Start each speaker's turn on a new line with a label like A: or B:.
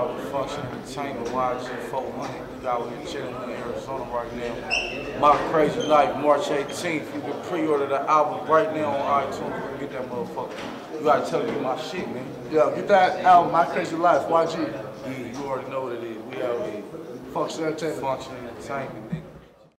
A: out with Function Entertainment, YG400. You got me chilling in Arizona right now. My Crazy Life, March 18th. You can pre-order the album right now on iTunes. You can get that motherfucker. You gotta tell me my shit, man.
B: Yo, get that album, My Crazy Life, YG.
A: Yeah, you already know what it is. We out here.
B: Function Entertainment.
A: Function Entertainment, nigga.